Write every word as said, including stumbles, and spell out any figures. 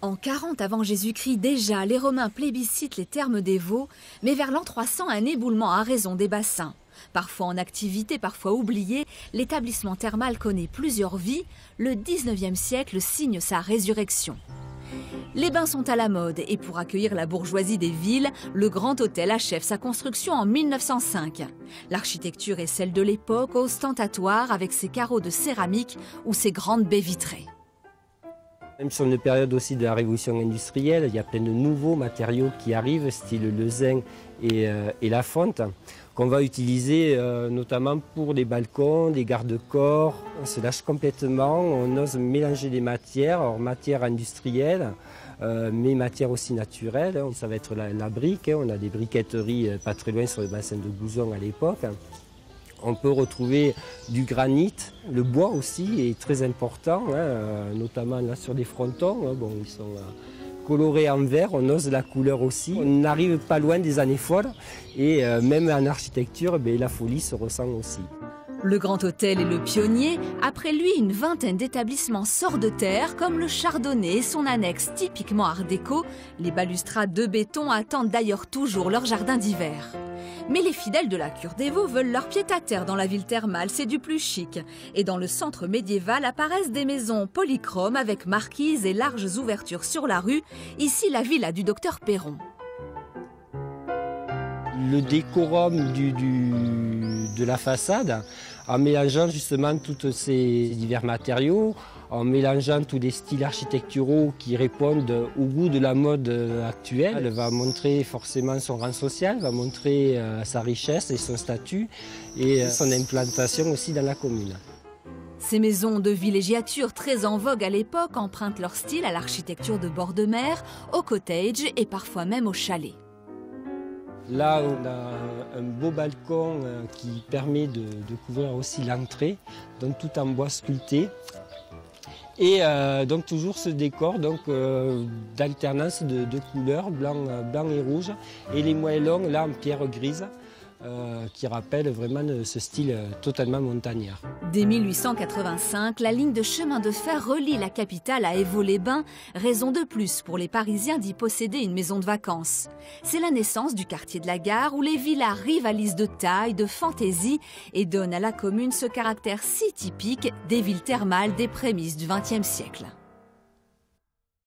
En quarante avant Jésus-Christ, déjà, les Romains plébiscitent les thermes des Vaux, mais vers l'an trois cents, un éboulement a raison des bassins. Parfois en activité, parfois oublié, l'établissement thermal connaît plusieurs vies. Le dix-neuvième siècle signe sa résurrection. Les bains sont à la mode et pour accueillir la bourgeoisie des villes, le Grand Hôtel achève sa construction en mille neuf cent cinq. L'architecture est celle de l'époque, ostentatoire avec ses carreaux de céramique ou ses grandes baies vitrées. Même sur une période aussi de la révolution industrielle, il y a plein de nouveaux matériaux qui arrivent, style le zinc et, euh, et la fonte, qu'on va utiliser euh, notamment pour les balcons, des garde-corps. On se lâche complètement, on ose mélanger les matières, alors matières industrielles, euh, mais matières aussi naturelles. Ça va être la, la brique, hein. On a des briqueteries euh, pas très loin sur le bassin de Gouzon à l'époque. On peut retrouver du granit, le bois aussi est très important, hein, notamment là sur les frontons. Hein, bon, ils sont euh, colorés en vert, on ose la couleur aussi. On n'arrive pas loin des années folles et euh, même en architecture, ben, la folie se ressent aussi. Le Grand Hôtel est le pionnier. Après lui, une vingtaine d'établissements sortent de terre, comme le Chardonnay et son annexe typiquement art déco. Les balustrades de béton attendent d'ailleurs toujours leur jardin d'hiver. Mais les fidèles de la cure des Vaux veulent leur pied-à-terre dans la ville thermale, c'est du plus chic. Et dans le centre médiéval apparaissent des maisons polychromes avec marquises et larges ouvertures sur la rue. Ici, la villa du docteur Perron. Le décorum du, du, de la façade, en mélangeant justement tous ces divers matériaux, en mélangeant tous les styles architecturaux qui répondent au goût de la mode actuelle. Elle va montrer forcément son rang social, va montrer euh, sa richesse et son statut et euh, son implantation aussi dans la commune. Ces maisons de villégiature très en vogue à l'époque empruntent leur style à l'architecture de bord de mer, au cottage et parfois même au chalet. Là, on a un beau balcon qui permet de, de couvrir aussi l'entrée, donc tout en bois sculpté. Et euh, donc toujours ce décor donc, euh, d'alternance de, de couleurs, blanc, blanc et rouge, et les moellons là en pierre grise, euh, qui rappellent vraiment ce style totalement montagnard. Dès mille huit cent quatre-vingt-cinq, la ligne de chemin de fer relie la capitale à Évaux-les-Bains, raison de plus pour les Parisiens d'y posséder une maison de vacances. C'est la naissance du quartier de la Gare où les villas rivalisent de taille, de fantaisie et donnent à la commune ce caractère si typique des villes thermales des prémices du vingtième siècle.